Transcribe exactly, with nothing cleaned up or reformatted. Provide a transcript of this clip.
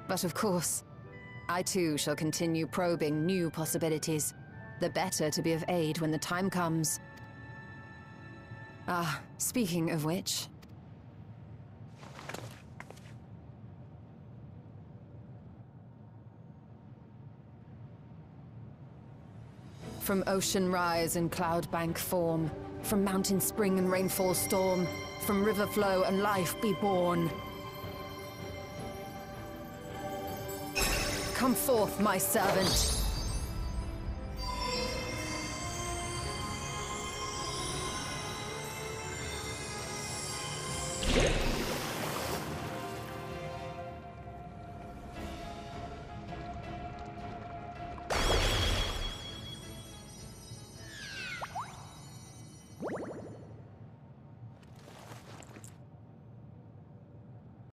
But of course, I too shall continue probing new possibilities, the better to be of aid when the time comes. Ah, speaking of which... From ocean rise and cloud bank form, from mountain spring and rainfall storm, from river flow and life be born. Come forth, my servant.